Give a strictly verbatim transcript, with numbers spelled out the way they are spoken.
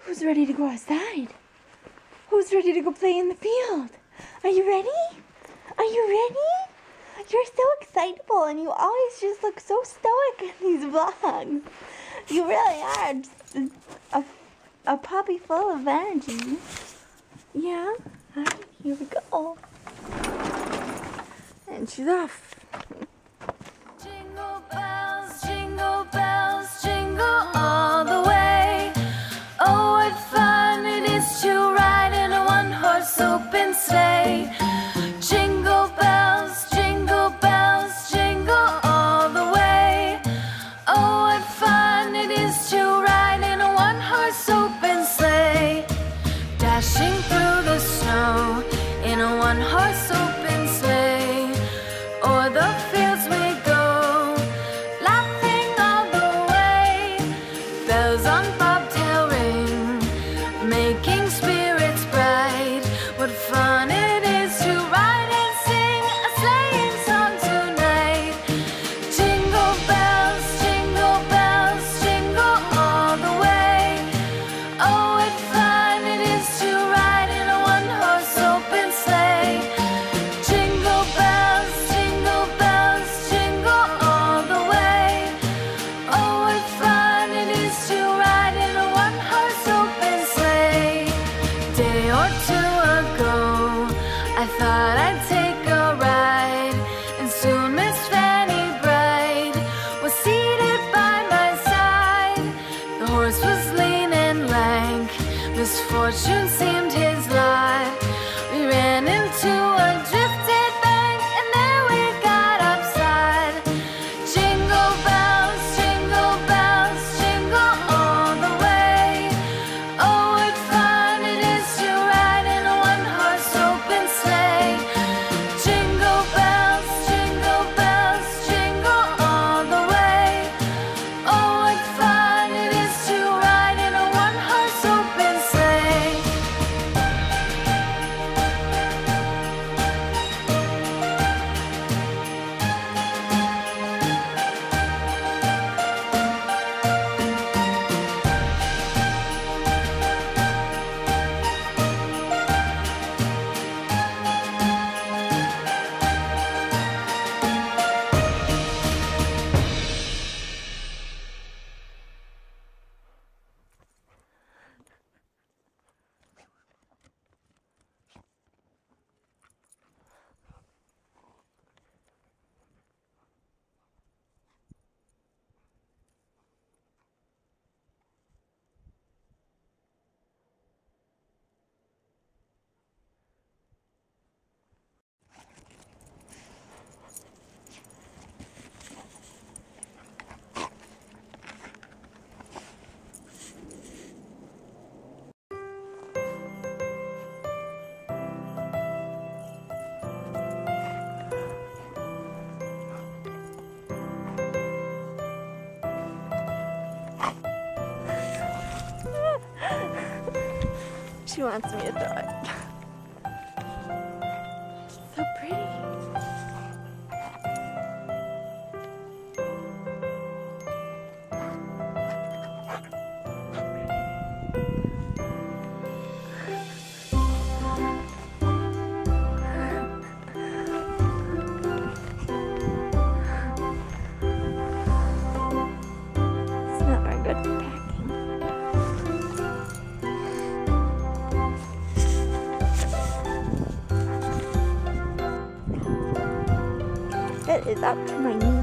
Who's ready to go outside? Who's ready to go play in the field? Are you ready? Are you ready? You're so excitable and you always just look so stoic in these vlogs. You really are just a, a puppy full of energy. Yeah? Alright, here we go. And she's off. Jingle bells, jingle bells, jingle all the way. Oh, what fun it is to ride in a one-horse open sleigh. Jingle bells, jingle bells, jingle all the way. Oh, what fun it is to ride in a one-horse open sleigh. Dashing through the snow in a one-horse open sleigh. O'er the fields we go, laughing all the way. Bells on bobtail ring, making spirits bright. What fun it is to ride and sing a sleighing song tonight. Jingle bells, jingle bells, jingle all the way. Oh, what fun it is to ride in a one-horse open sleigh. Jingle bells, jingle bells, jingle all the way. Oh, what fun it is to ride in a one-horse open sleigh. Day or two ago, I thought I'd take a ride, and soon Miss Fanny Bright was seated by my side. The horse was lean and lank, misfortune seemed his lot. We ran into a drifted bank, and there we got upside. Jingle bells, jingle bells, jingle all the way. Oh, what fun it is to ride in a one-horse open sleigh. Jingle bells, jingle bells, jingle all the way. Oh, what fun it is to ride in a one-horse open sleigh. She wants me to throw it. So pretty. It's not very good for packing. It is up to my knees.